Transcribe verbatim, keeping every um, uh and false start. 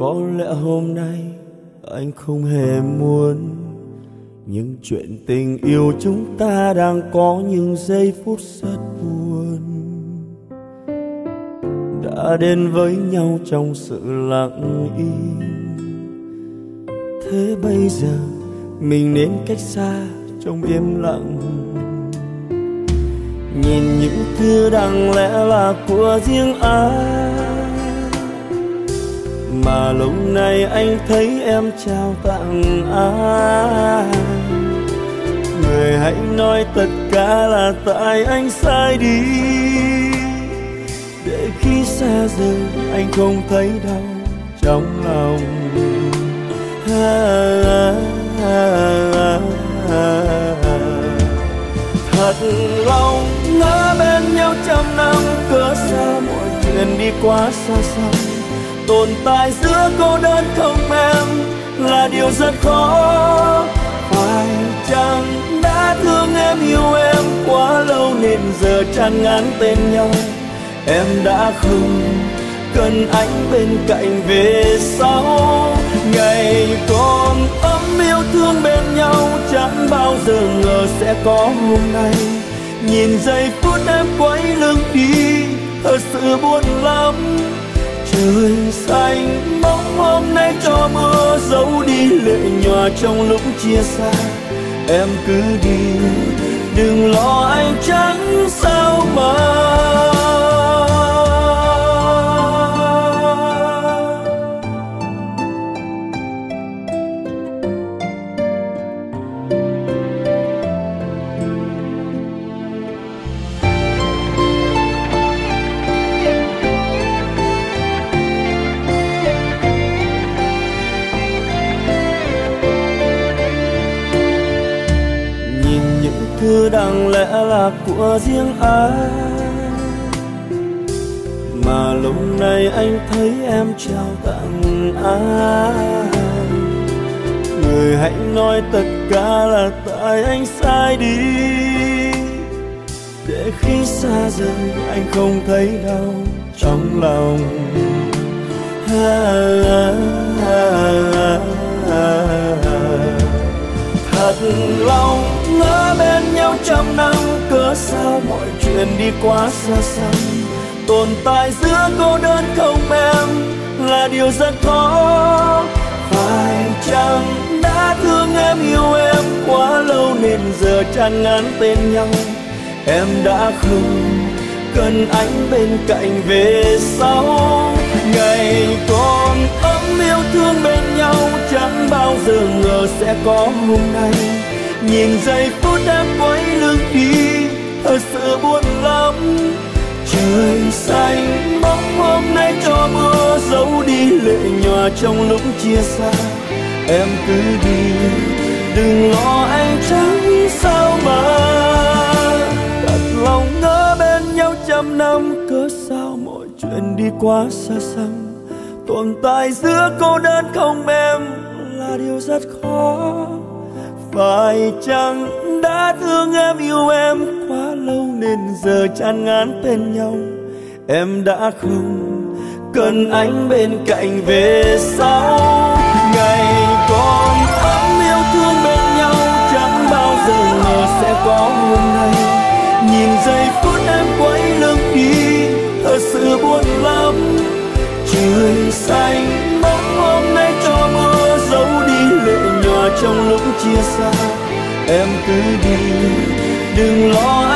Có lẽ hôm nay anh không hề muốn, nhưng chuyện tình yêu chúng ta đang có những giây phút rất buồn, đã đến với nhau trong sự lặng im. Thế bây giờ mình nên cách xa trong im lặng, nhìn những thứ đáng lẽ là của riêng ai mà lâu nay anh thấy em trao tặng ai. Người hãy nói tất cả là tại anh sai đi, để khi xa rời anh không thấy đau trong lòng. À, à, à, à, à. Thật lòng ngỡ bên nhau trăm năm, cớ sao mọi chuyện đi quá xa xăm. Tồn tại giữa cô đơn không em là điều rất khó. Phải chăng đã thương em yêu em quá lâu nên giờ chán ngán tên nhau. Em đã không cần anh bên cạnh về sau. Ngày còn ấm yêu thương bên nhau chẳng bao giờ ngờ sẽ có hôm nay. Nhìn giây phút em quay lưng đi thật sự buồn lắm. Trời xanh bóng hôm nay cho mưa giấu đi lệ nhòa trong lúc chia xa. Em cứ đi đừng lo anh chẳng sao mà. Thứ đáng lẽ là của riêng ai mà lúc này anh thấy em trao tặng ai. Người hãy nói tất cả là tại anh sai đi, để khi xa rời anh không thấy đau trong lòng. À, à, à, à, à. Thật lòng ngỡ bên nhau trăm năm, cớ sao mọi chuyện đi quá xa xăm. Tồn tại giữa cô đơn không em là điều rất khó. Phải chăng đã thương em yêu em quá lâu nên giờ chán ngán tên nhau. Em đã không cần anh bên cạnh về sau. Ngày còn ấm yêu thương bên nhau chẳng bao giờ ngờ sẽ có hôm nay. Nhìn giây phút em quay lưng đi thật sự buồn lắm. Trời xanh bóng hôm nay cho mưa giấu đi lệ nhòa trong lúc chia xa. Em cứ đi đừng lo anh chẳng sao mà. Thật lòng ngỡ bên nhau trăm năm, cớ sao mọi chuyện đi quá xa xăm. Tồn tại giữa cô đơn không em là điều rất khó. Phải chăng đã thương em yêu em quá lâu nên giờ chán ngán tên nhau. Em đã không cần anh bên cạnh về sau. Ngày còn ấm yêu thương bên nhau chẳng bao giờ ngờ sẽ có hôm nay. Nhìn giây phút em quay lưng đi thật sự buồn lắm. Trời xanh bóng hôm nay cho mưa giấu đi lệ nhòa trong lúc chia xa. Em cứ đi đừng lo